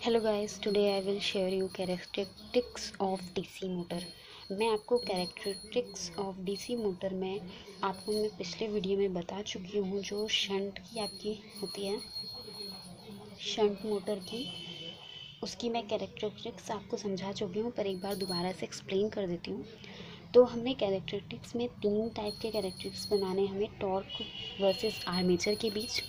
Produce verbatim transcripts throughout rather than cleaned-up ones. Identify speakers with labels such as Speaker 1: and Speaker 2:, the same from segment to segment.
Speaker 1: Hello guys, today I will share you characteristics of DC motor. मैं आपको characteristics of DC motor में आपको मैं पिछले वीडियो में बता चुकी हूँ। जो शंट की आपकी होती है, शंट मोटर की, उसकी मैं कैरेक्टरिस्टिक्स आपको समझा चुकी हूँ, पर एक बार दोबारा से एक्सप्लेन कर देती हूँ। तो हमने कैरेक्टरिस्टिक्स में तीन टाइप के कैरेक्टरिस्टिक्स बनाने, हमें टॉर्क वर्सेस आर्मेचर के बीच,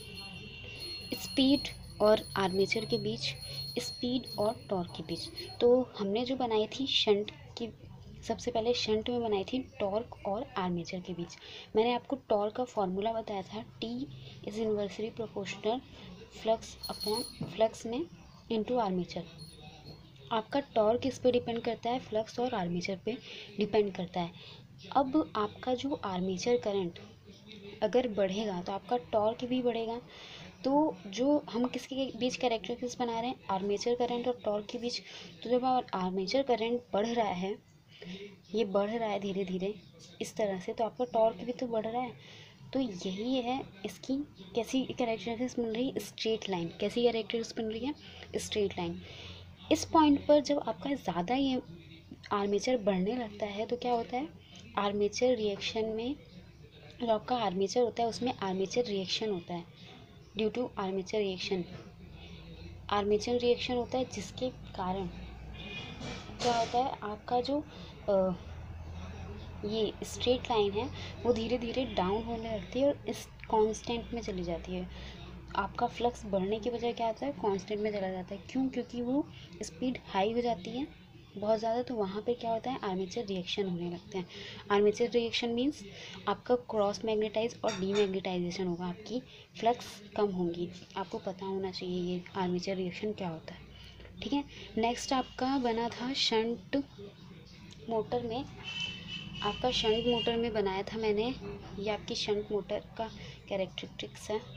Speaker 1: स्पीड और आर्मेचर के बीच, स्पीड और टॉर्क के बीच। तो हमने जो बनाई थी शंट की, सबसे पहले शंट में बनाई थी टॉर्क और आर्मेचर के बीच। मैंने आपको टॉर्क का फॉर्मूला बताया था, T is inversely proportional flux upon flux में इनटू आर्मेचर। आपका टॉर्क किस पे डिपेंड करता है? फ्लक्स और आर्मेचर पे डिपेंड करता है। अब आपका जो आर्मेचर करंट अगर बढ़ेगा तो आपका टॉर्क भी बढ़ेगा। तो जो हम किसके बीच कैरेक्टरिस्टिक्स बना रहे हैं? आर्मेचर करंट और टॉर्क के बीच। तो जब आर्मेचर करंट बढ़ रहा है, ये बढ़ रहा है धीरे धीरे इस तरह से, तो आपका टॉर्क भी तो बढ़ रहा है। तो यही है इसकी कैसी कैरेक्टरिस्टिक्स बन रही है? Straight line. कैसी कैरेक्टरिस्टिक्स बन रही है? Straight line. इस पॉइंट पर जब आपका ज़्यादा ये आर्मेचर बढ़ने लगता है तो क्या होता है? आर्मेचर रिएक्शन में, जो आपका आर्मेचर होता है उसमें आर्मेचर रिएक्शन होता है। Due to armature reaction, armature reaction होता है, जिसके कारण क्या होता है? आपका जो आ, ये स्ट्रेट लाइन है वो धीरे धीरे डाउन होने लगती है और इस कांस्टेंट में चली जाती है। आपका फ्लक्स बढ़ने की वजह क्या होता है? कांस्टेंट में चला जाता है। क्यों? क्योंकि वो स्पीड हाई हो जाती है बहुत ज़्यादा। तो वहाँ पे क्या होता है? आर्मेचर रिएक्शन होने लगते हैं। आर्मेचर रिएक्शन मीन्स आपका क्रॉस मैग्नेटाइज और डीमैग्नेटाइजेशन होगा, आपकी फ्लक्स कम होंगी। आपको पता होना चाहिए ये आर्मेचर रिएक्शन क्या होता है, ठीक है। नेक्स्ट आपका बना था शंट मोटर में। आपका शंट मोटर में बनाया था मैंने, ये आपकी शंट मोटर का कैरेक्टरिस्टिक्स है।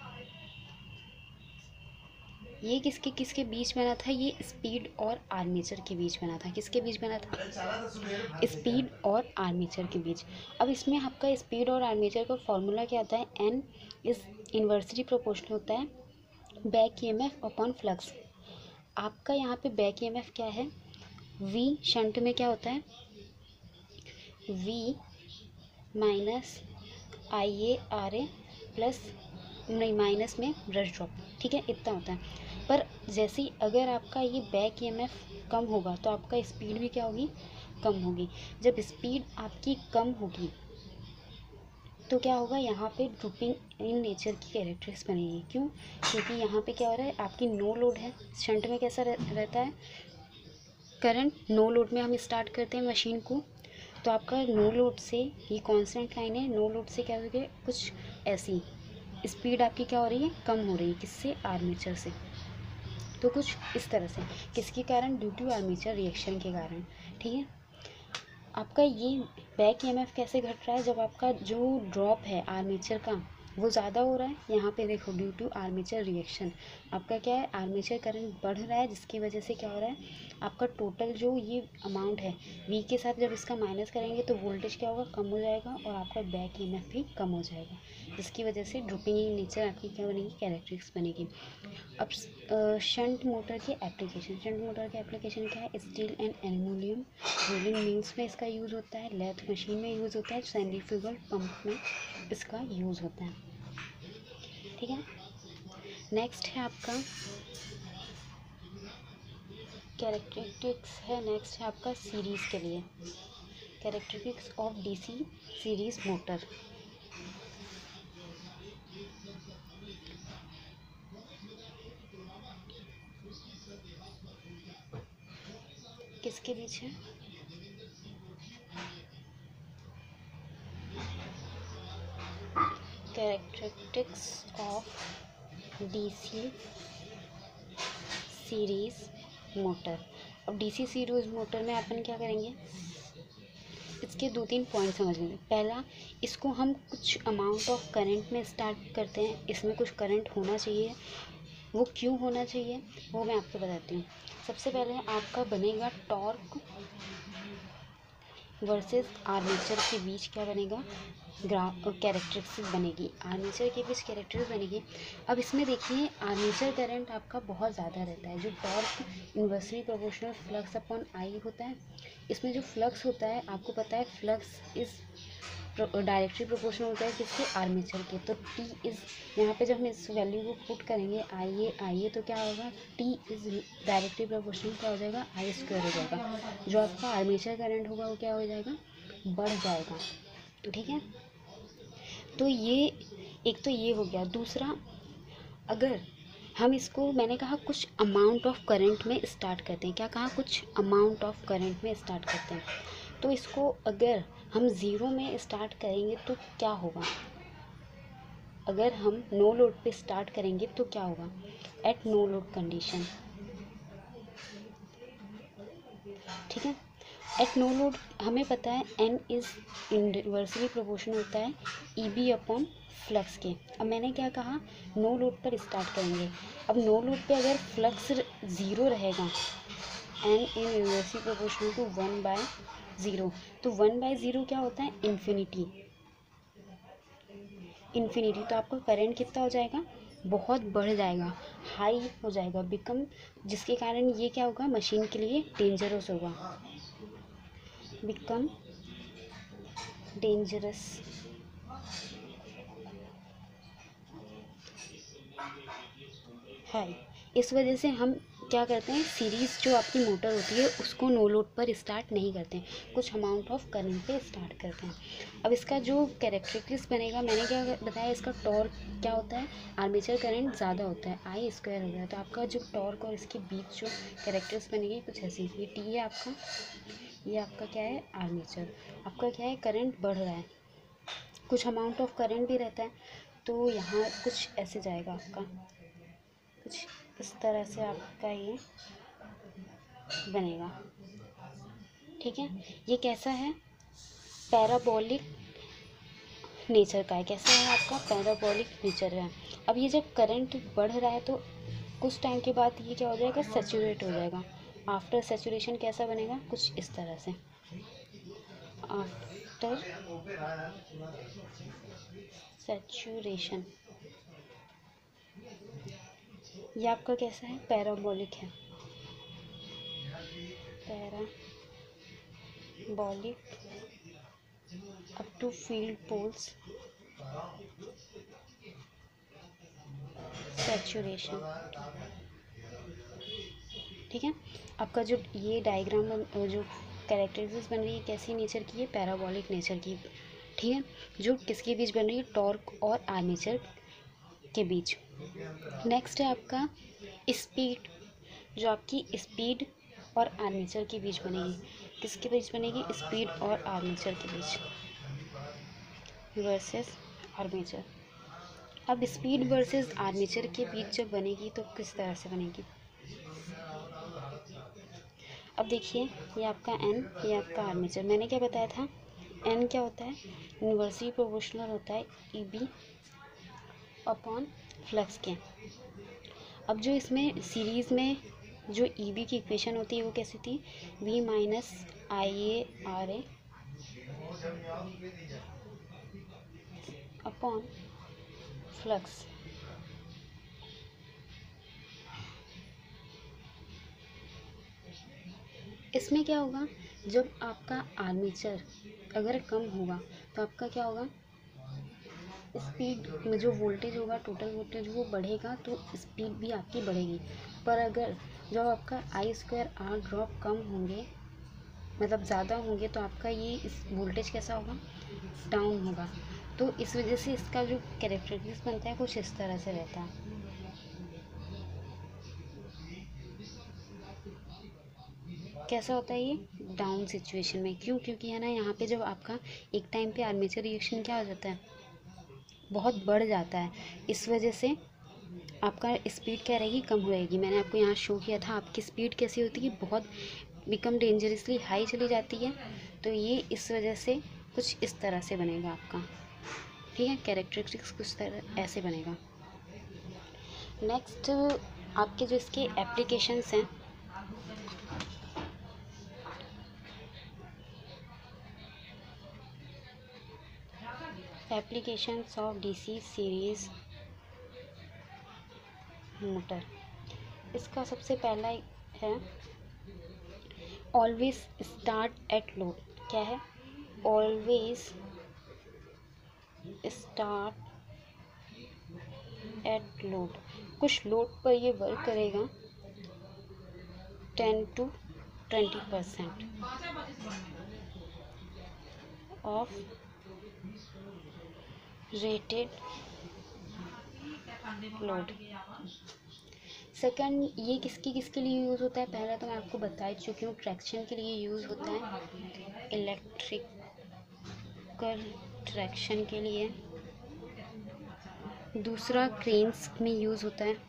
Speaker 1: ये किसके किसके बीच बना था? ये स्पीड और आर्मेचर के बीच बना था। किसके बीच बना था? स्पीड और आर्मेचर के बीच। अब इसमें आपका स्पीड और आर्मेचर का फॉर्मूला क्या होता है? एन इज इन्वर्सली प्रोपोर्शनल होता है बैक ईएमएफ अपॉन फ्लक्स। आपका यहाँ पे बैक ईएमएफ क्या है? वी शंट में क्या होता है? V minus I A R A plus, नहीं माइनस में ब्रश ड्रॉप, ठीक है, इतना होता है। पर जैसे ही अगर आपका ये बैक ईएमएफ कम होगा तो आपका स्पीड भी क्या होगी? कम होगी। जब स्पीड आपकी कम होगी तो क्या होगा? यहाँ पे ड्रूपिंग इन नेचर की कैरेक्टरिस्टिक्स बनेगी। क्यों? क्योंकि यहाँ पे क्या हो रहा है? आपकी नो लोड है। शंट में कैसा रह, रहता है करंट? नो लोड में हम स्टार्ट करते हैं मशीन को, तो आपका नो लोड से, ये कांस्टेंट लाइन है, नो लोड से क्या हो गया? कुछ ऐसी स्पीड आपकी क्या हो रही है? कम हो रही है। किससे? आर्मेचर से। तो कुछ इस तरह से, किसके कारण? ड्यू टू आर्मेचर रिएक्शन के कारण, ठीक है। आपका ये बैक ईएमएफ कैसे घट रहा है? जब आपका जो ड्रॉप है आर्मेचर का वो ज़्यादा हो रहा है। यहाँ पे देखो, ड्यू टू आर्मेचर रिएक्शन आपका क्या है? आर्मेचर करंट बढ़ रहा है, जिसकी वजह से क्या हो रहा है? आपका टोटल जो ये अमाउंट है, वी के साथ जब इसका माइनस करेंगे तो वोल्टेज क्या होगा? कम हो जाएगा और आपका बैक ईएमएफ भी कम हो जाएगा, जिसकी वजह से ड्रूपिंग इन नेचर आपकी क्या बनेगी? कैरेक्टरिस्टिक्स बनेगी। अब शंट मोटर की एप्लीकेशन, शंट मोटर की एप्लीकेशन क्या है? Steel and aluminium rolling mills में इसका यूज़ होता है, लेथ मशीन में यूज़ होता है, सेंट्रीफ्यूगल पंप में इसका यूज़ होता है, ठीक है। नेक्स्ट है आपका कैरेक्टरिस्टिक्स है, नेक्स्ट है आपका सीरीज़ के लिए, characteristics of DC series motor. किसके बीच है? Characteristics of DC series motor. अब डीसी सीरीज़ मोटर में अपन क्या करेंगे? इसके दो तीन पॉइंट समझ लेंगे। पहला, इसको हम कुछ अमाउंट ऑफ करंट में स्टार्ट करते हैं, इसमें कुछ करंट होना चाहिए। वो क्यों होना चाहिए वो मैं आपको बताती हूँ। सबसे पहले आपका बनेगा टॉर्क, वर्सेस आर्मेचर के बीच क्या बनेगा, ग्राफ कैरेक्टरिस्टिक बनेगी, आर्मेचर के बीच कैरेक्टरिस्टिक बनेगी। अब इसमें देखिए आर्मेचर करंट आपका बहुत ज़्यादा रहता है, जो torque inversely proportional flux upon I होता है। इसमें जो फ्लक्स होता है आपको पता है, फ्लक्स इज़ डायरेक्टली प्रोपोर्शनल होता है किसके, आर्मेचर के। तो टी इज़, यहाँ पे जब हम इस वैल्यू को पुट करेंगे आई ए आई ए तो क्या होगा, टी इज़ डायरेक्टली प्रोपोर्शनल क्या हो जाएगा, आई स्क्वायर हो जाएगा। जो आपका आर्मेचर करंट होगा वो क्या हो जाएगा, बढ़ जाएगा। ठीक है, तो ये एक तो ये हो गया। दूसरा, अगर हम इसको, मैंने कहा कुछ अमाउंट ऑफ करंट में स्टार्ट करते हैं, क्या कहा, कुछ अमाउंट ऑफ करंट में स्टार्ट करते हैं। तो इसको अगर हम ज़ीरो में स्टार्ट करेंगे तो क्या होगा, अगर हम नो लोड पे स्टार्ट करेंगे तो क्या होगा, एट नो लोड कंडीशन। ठीक है, एट नो लोड हमें पता है एन इज़ इनवर्सली प्रोपोर्शनल होता है ई बी अपॉन फ्लक्स के। अब मैंने क्या कहा, नो लोड पर स्टार्ट करेंगे। अब नो लोड पे अगर फ्लक्स ज़ीरो रहेगा, N in inversely proportional to one by zero, तो वन बाय ज़ीरो क्या होता है, इन्फिनिटी। इन्फिनिटी तो आपका करंट कितना हो जाएगा, बहुत बढ़ जाएगा, हाई हो जाएगा, बिकम, जिसके कारण ये क्या होगा, मशीन के लिए डेंजरस होगा, बिकम डेंजरस। हाई, इस वजह से हम क्या करते हैं, सीरीज़ जो आपकी मोटर होती है उसको नो लोड पर स्टार्ट नहीं करते हैं, कुछ अमाउंट ऑफ करंट पे स्टार्ट करते हैं। अब इसका जो कैरेक्टरिस्टिक्स बनेगा, मैंने क्या बताया, इसका टॉर्क क्या होता है, आर्मेचर करंट ज़्यादा होता है, आई स्क्वायर हो गया। तो आपका जो टॉर्क और इसके बीच जो कैरेक्टरिस्टिक्स बनेगी कुछ ऐसी, ये टी है आपका, ये आपका क्या है, आर्मेचर। आपका क्या है, करंट बढ़ रहा है, कुछ अमाउंट ऑफ करंट भी रहता है, तो यहाँ कुछ ऐसे जाएगा आपका, कुछ इस तरह से आपका ये बनेगा। ठीक है, ये कैसा है, पैराबोलिक नेचर का है। कैसा है आपका, पैराबोलिक नेचर है। अब ये जब करंट बढ़ रहा है तो कुछ टाइम के बाद ये क्या हो जाएगा, सैचुरेट हो जाएगा। आफ्टर सैचुरेशन कैसा बनेगा, कुछ इस तरह से, आफ्टर सैचुरेशन ये आपका कैसा है, पैराबोलिक है, parabolic up to field poles saturation. ठीक है, आपका जो ये डायग्राम जो कैरेक्टरिस्टिक्स बन रही है कैसी नेचर की है, पैराबोलिक नेचर की। ठीक है, जो किसके बीच बन रही है, टॉर्क और आर्मेचर के बीच। नेक्स्ट है आपका स्पीड, जो आपकी स्पीड और आर्मेचर के बीच बनेगी। किसके बीच बनेगी, स्पीड और आर्मेचर के बीच, वर्सेस आर्मेचर। अब स्पीड वर्सेस आर्मेचर के बीच जब बनेगी तो किस तरह से बनेगी, अब देखिए, ये आपका एन, ये आपका आर्मेचर। मैंने क्या बताया था, एन क्या होता है, इनवर्सली प्रोपोर्शनल होता है ई बी अपॉन फ्लक्स के। अब जो इसमें सीरीज़ में जो ई बी की इक्वेशन होती है वो कैसी थी, V minus I A R A upon flux. इसमें क्या होगा, जब आपका आर्मेचर अगर कम होगा तो आपका क्या होगा, स्पीड में जो वोल्टेज होगा, टोटल वोल्टेज वो बढ़ेगा तो स्पीड भी आपकी बढ़ेगी। पर अगर जब आपका आई स्क्वायर आर ड्रॉप कम होंगे, मतलब ज़्यादा होंगे, तो आपका ये इस वोल्टेज कैसा होगा, डाउन होगा। तो इस वजह से इसका जो कैरेक्टरिस्टिक्स बनता है कुछ इस तरह से रहता है। कैसा होता है ये, डाउन सिचुएशन में। क्यों, क्योंकि है ना, यहाँ पे जब आपका एक टाइम पे आर्मेचर रिएक्शन क्या हो जाता है, बहुत बढ़ जाता है, इस वजह से आपका स्पीड क्या रहेगी, कम हो रहेगी। मैंने आपको यहाँ शो किया था आपकी स्पीड कैसी होती है, बहुत बिकम डेंजरसली हाई चली जाती है। तो ये इस वजह से कुछ इस तरह से बनेगा आपका। ठीक है, कैरेक्टरिस्टिक्स कुछ तरह ऐसे बनेगा। नेक्स्ट आपके जो इसके एप्लीकेशंस हैं, applications of DC series motor. इसका सबसे पहला है ऑलवेज स्टार्ट एट लोड। क्या है? Always start at load. कुछ लोड पर ये वर्क करेगा ten to twenty percent of rated load. Second, ये किसकी किसके लिए यूज़ होता है? पहला तो मैं आपको बता ही चुकी हूँ, ट्रैक्शन के लिए यूज़ होता है, इलेक्ट्रिकल ट्रैक्शन के लिए। दूसरा, क्रेन्स में यूज़ होता है।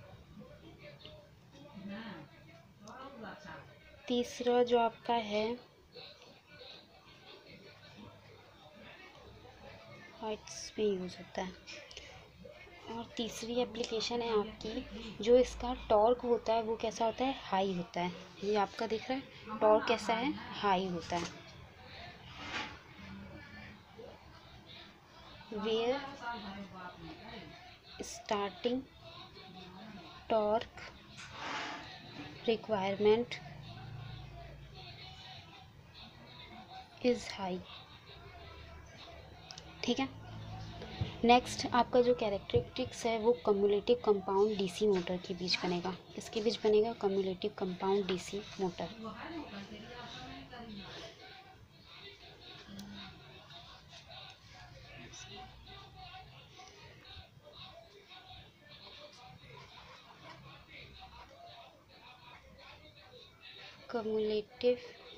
Speaker 1: तीसरा जो आपका है हाइट्स में यूज़ होता है। और तीसरी एप्लीकेशन है आपकी, जो इसका टॉर्क होता है वो कैसा होता है? हाई होता है। ये आपका दिख रहा है, टॉर्क कैसा है? हाई होता है। Where starting torque requirement is high. ठीक है। नेक्स्ट आपका जो कैरेक्टरिस्टिक्स है वो कम्युलेटिव कंपाउंड डीसी मोटर के बीच बनेगा। किसके बीच बनेगा? Cumulative compound DC motor. Cumulative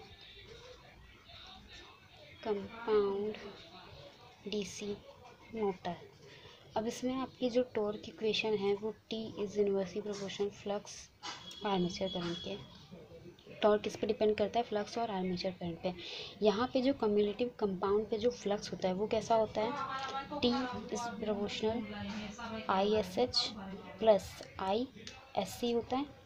Speaker 1: compound DC motor. अब इसमें आपकी जो टॉर्क इक्वेशन है वो T is inversely proportional flux armature current के। टॉर्क किस पे डिपेंड करता है? फ्लक्स और आर्मेचर करंट पे। यहाँ पे जो कम्युलेटिव कंपाउंड पे जो फ्लक्स होता है वो कैसा होता है? T is proportional I S H plus I S C होता है।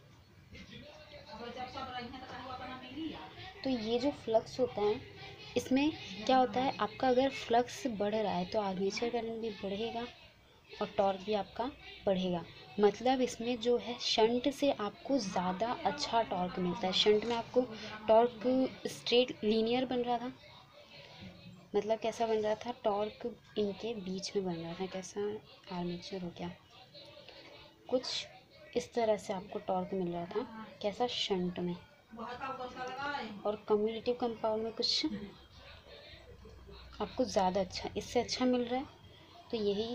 Speaker 1: तो ये जो फ्लक्स होता है इसमें क्या होता है? आपका अगर फ्लक्स बढ़ रहा है तो आर्मेचर करंट भी बढ़ेगा और टॉर्क भी आपका बढ़ेगा। मतलब इसमें जो है शंट से आपको ज़्यादा अच्छा टॉर्क मिलता है। शंट में आपको टॉर्क स्ट्रेट लीनियर बन रहा था, मतलब कैसा बन रहा था? टॉर्क इनके बीच में बन रहा था। कैसा? आर्मेचर हो गया, कुछ इस तरह से आपको टॉर्क मिल रहा था। कैसा? शंट में। और कम्युलेटिव कंपाउंड में कुछ आपको ज़्यादा अच्छा, इससे अच्छा मिल रहा है। तो यही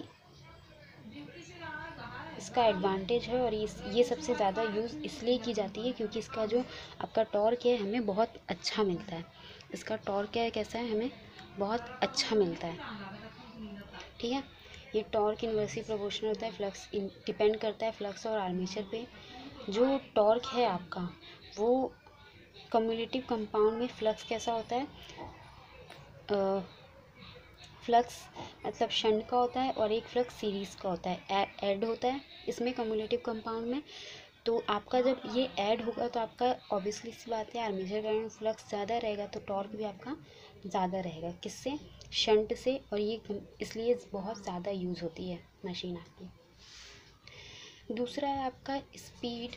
Speaker 1: इसका एडवांटेज है। और इस ये सबसे ज़्यादा यूज़ इसलिए की जाती है क्योंकि इसका जो आपका टॉर्क है हमें बहुत अच्छा मिलता है। इसका टॉर्क क्या है? कैसा है? हमें बहुत अच्छा मिलता है। ठीक है। ये टॉर्क इनवर्सली प्रोपोर्शनल होता है, फ्लक्स डिपेंड करता है फ्लक्स और आर्मेचर पे। जो टॉर्क है आपका वो कम्युलेटिव कंपाउंड में फ्लक्स कैसा होता है? आ, फ्लक्स मतलब शंट का होता है और एक फ्लक्स सीरीज़ का होता है, ऐड होता है इसमें कम्युलेटिव कंपाउंड में। तो आपका जब ये ऐड होगा तो आपका ऑब्वियसली सी बात है आर्मेचर करंट फ्लक्स ज़्यादा रहेगा तो टॉर्क भी आपका ज़्यादा रहेगा। किससे? शंट से। और ये इसलिए बहुत ज़्यादा यूज़ होती है मशीन आपकी। दूसरा है आपका स्पीड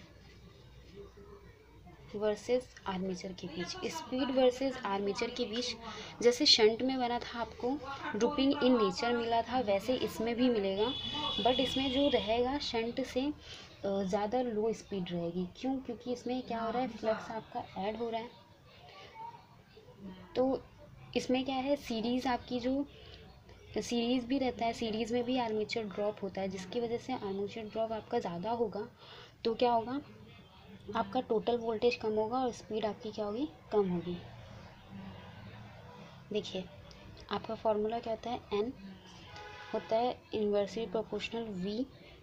Speaker 1: वर्सेस आर्मेचर के बीच। स्पीड वर्सेस आर्मेचर के बीच जैसे शंट में बना था आपको ड्रूपिंग इन नेचर मिला था, वैसे इसमें भी मिलेगा। बट इसमें जो रहेगा शंट से ज़्यादा लो स्पीड रहेगी। क्यों? क्योंकि इसमें क्या हो रहा है? फ्लक्स आपका ऐड हो रहा है। तो इसमें क्या है? सीरीज़ आपकी जो सीरीज़ भी रहता है, सीरीज़ में भी आर्मेचर ड्रॉप होता है, जिसकी वजह से आर्मेचर ड्रॉप आपका ज़्यादा होगा तो क्या होगा? आपका टोटल वोल्टेज कम होगा और स्पीड आपकी क्या होगी? कम होगी। देखिए आपका फॉर्मूला क्या होता है? एन होता है inversely proportional V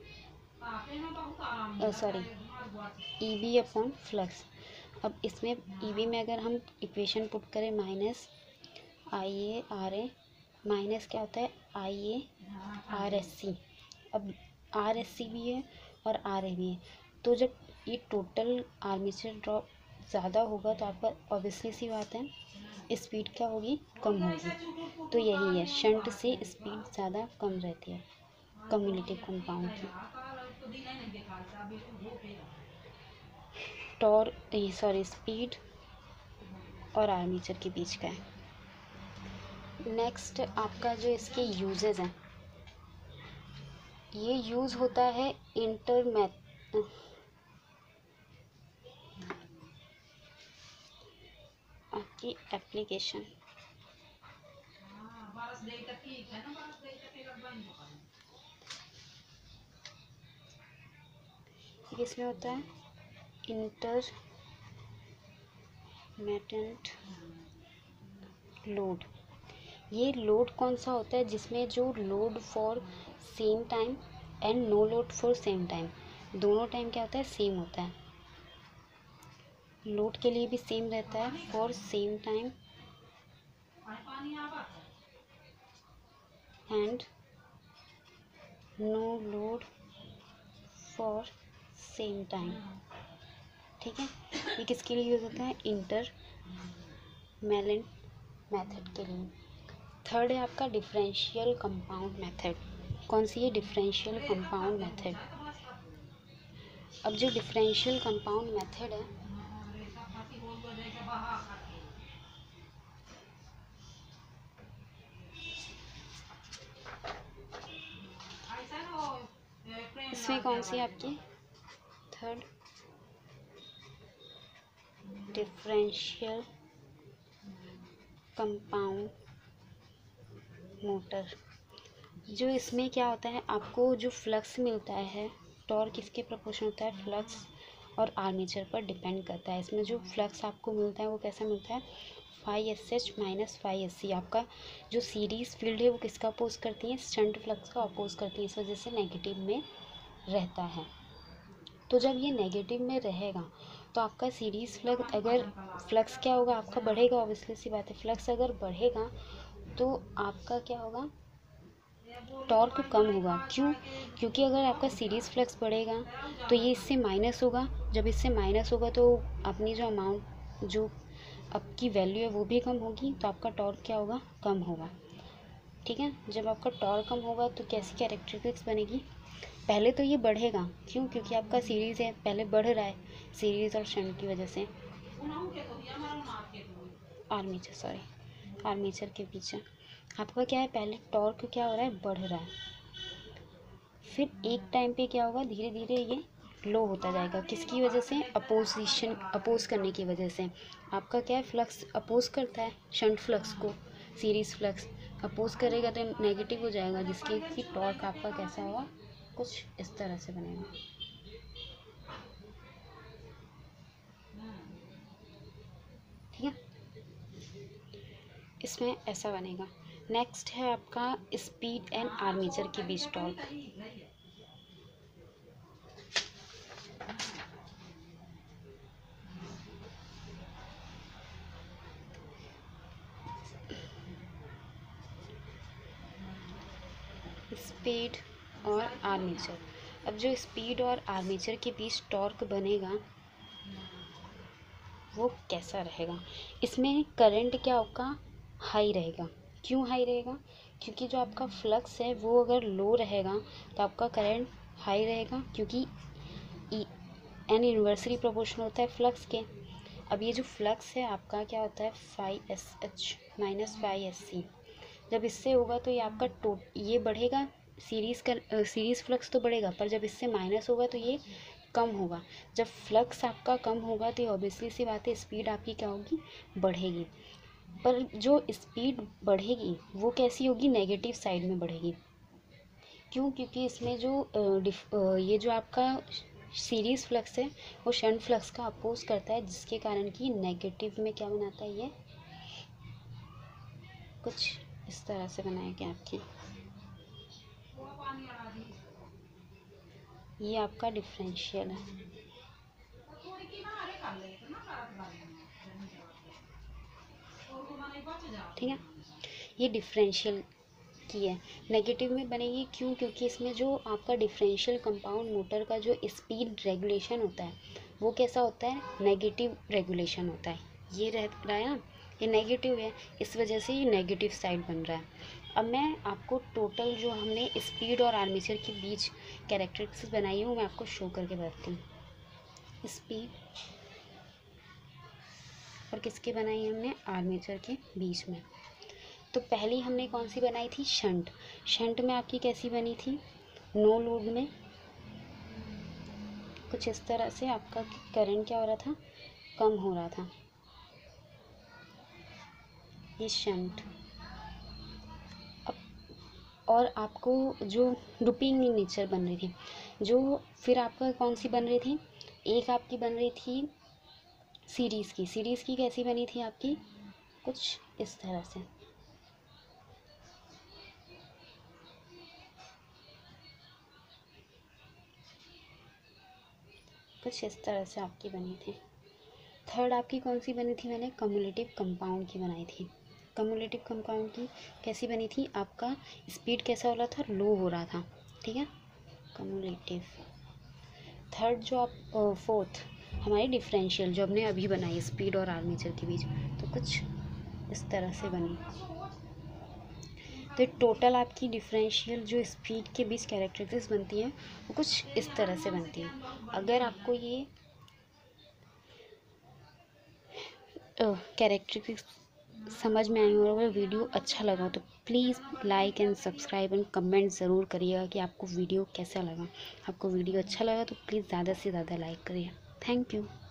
Speaker 1: sorry E B upon flux. अब इसमें ई बी में अगर हम इक्वेशन पुट करें minus I A R A minus क्या होता है? I A R S C. अब आर एस सी भी है और आर ए भी है। तो जब ये टोटल आर्मेचर ड्रॉप ज़्यादा होगा तो आपका ऑब्वियसली सी बात है स्पीड क्या होगी, कम होगी। तो यही है, शंट से स्पीड ज़्यादा कम रहती है कम्युलेटिव कंपाउंड की। टॉर सॉरी स्पीड और आर्मेचर के बीच का है। नेक्स्ट आपका जो इसके यूजेस हैं, ये यूज़ होता है इंटरमैथ आपकी एप्लीकेशन। इसमें होता है इंटरमिटेंट लोड। ये लोड कौन सा होता है, जिसमें जो load for same time and no load for same time, दोनों टाइम क्या होता है, सेम होता है। लोड के लिए भी सेम रहता है for same time and no load for same time. ठीक है, ये किसके लिए यूज़ होता है, इंटरमेलेंट मेथड के लिए। थर्ड है आपका डिफरेंशियल कंपाउंड मेथड। कौन सी है, डिफरेंशियल कंपाउंड मेथड। अब जो डिफरेंशियल कंपाउंड मेथड है, इसमें कौन सी आपकी थर्ड डिफरेंशियल कंपाउंड मोटर। जो इसमें क्या होता है, आपको जो फ्लक्स मिलता है, टॉर्क किसके प्रोपोर्शन होता है, फ्लक्स और आर्मेचर पर डिपेंड करता है। इसमें जो फ्लक्स आपको मिलता है वो कैसा मिलता है, five S H minus five S C. आपका जो सीरीज फील्ड है वो किसका अपोज करती है, शंट फ्लक्स का अपोज करती है, इस वजह से नेगेटिव में रहता है। तो जब ये नेगेटिव में रहेगा तो आपका सीरीज फ्लक्स, अगर फ्लक्स क्या होगा आपका, बढ़ेगा, ऑब्वियसली सी बात है। फ्लक्स अगर बढ़ेगा तो आपका क्या होगा, टॉर्क कम होगा। क्यों, क्योंकि अगर आपका सीरीज फ्लक्स बढ़ेगा तो ये इससे माइनस होगा, जब इससे माइनस होगा तो अपनी जो अमाउंट, जो आपकी वैल्यू है वो भी कम होगी, तो आपका टॉर्क क्या होगा, कम होगा। ठीक है, जब आपका टॉर्क कम होगा तो कैसी कैरेक्टरिस्टिक्स बनेगी, पहले तो ये बढ़ेगा। क्यों, क्योंकि आपका सीरीज़ है, पहले बढ़ रहा है सीरीज़ और शंट की वजह से, आर्मेचर सॉरी आर्मेचर के पीछे आपका क्या है, पहले टॉर्क क्या हो रहा है, बढ़ रहा है। फिर एक टाइम पे क्या होगा, धीरे धीरे ये लो होता जाएगा, किसकी वजह से, अपोजिशन अपोज करने की वजह से। आपका क्या है, फ्लक्स अपोज करता है शंट फ्लक्स को, सीरीज फ्लक्स अपोज करेगा तो नेगेटिव हो जाएगा, जिसकी कि टॉर्क आपका कैसा होगा, कुछ इस तरह से बनेगा। ठीक है, इसमें ऐसा बनेगा। नेक्स्ट है आपका स्पीड एंड आर्मेचर के बीच टॉर्क। स्पीड और आर्मेचर, अब जो स्पीड और आर्मेचर के बीच टॉर्क बनेगा वो कैसा रहेगा, इसमें करंट क्या होगा, हाई रहेगा। क्यों हाई रहेगा, क्योंकि जो आपका फ्लक्स है वो अगर लो रहेगा तो आपका करंट हाई रहेगा, क्योंकि एन इन्वर्सली प्रोपोर्शनल होता है फ्लक्स के। अब ये जो फ्लक्स है आपका क्या होता है, five S H minus five S C. जब इससे होगा तो ये आपका टो ये बढ़ेगा, सीरीज़ का सीरीज़ फ्लक्स तो बढ़ेगा, पर जब इससे माइनस होगा तो ये कम होगा। जब फ्लक्स आपका कम होगा तो ऑब्वियसली सी बात है, स्पीड आपकी क्या होगी, बढ़ेगी। पर जो स्पीड बढ़ेगी वो कैसी होगी, नेगेटिव साइड में बढ़ेगी। क्यों, क्योंकि इसमें जो आ, ये जो आपका सीरीज़ फ्लक्स है वो शंट फ्लक्स का अपोज करता है, जिसके कारण कि नेगेटिव में क्या बनाता है, ये कुछ इस तरह से बनाएगा आपकी। ये आपका डिफरेंशियल है। ठीक है, ये डिफरेंशियल की है, नेगेटिव में बनेगी। क्यों, क्योंकि इसमें जो आपका डिफरेंशियल कंपाउंड मोटर का जो स्पीड रेगुलेशन होता है वो कैसा होता है, नेगेटिव रेगुलेशन होता है। ये रह रहा है ना, ये नेगेटिव है, इस वजह से ये नेगेटिव साइड बन रहा है। अब मैं आपको टोटल जो हमने स्पीड और आर्मेचर के बीच कैरेक्टरिस्टिक्स बनाई है वो मैं आपको शो करके बताती हूँ। स्पीड और किसके बनाई है हमने, आर्मेचर के बीच में। तो पहली हमने कौन सी बनाई थी, शंट। शंट में आपकी कैसी बनी थी, नो लोड में कुछ इस तरह से आपका करंट क्या हो रहा था, कम हो रहा था, ये शंट। अब और आपको जो लूपिंग इन नेचर बन रही थी, जो फिर आपका कौन सी बन रही थी, एक आपकी बन रही थी सीरीज़ की। सीरीज़ की कैसी बनी थी आपकी, कुछ इस तरह से, कुछ इस तरह से आपकी बनी थी। थर्ड आपकी कौन सी बनी थी, मैंने कम्युलेटिव कंपाउंड की बनाई थी। कम्युलेटिव कंपाउंड की कैसी बनी थी, आपका स्पीड कैसा हो रहा था, लो हो रहा था, ठीक है, कम्युलेटिव। थर्ड जो आप फोर्थ हमारी डिफरेंशियल जो हमने अभी बनाई स्पीड और आर्मेचर के बीच, तो कुछ इस तरह से बनी। तो टोटल आपकी डिफरेंशियल जो स्पीड के बीच कैरेक्टरिस्टिक्स बनती हैं वो कुछ इस तरह से बनती है। अगर आपको ये कैरेक्टरिस्टिक्स समझ में आई हो और अगर वीडियो अच्छा लगा तो please like and subscribe and comment ज़रूर करिएगा कि आपको वीडियो कैसा लगा। आपको वीडियो अच्छा लगा तो प्लीज़ ज़्यादा से ज़्यादा लाइक करिए। Thank you.